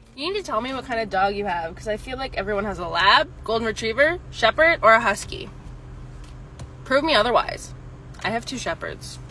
You need to tell me what kind of dog you have, because I feel like everyone has a lab, golden retriever, shepherd, or a husky. Prove me otherwise. I have 2 shepherds.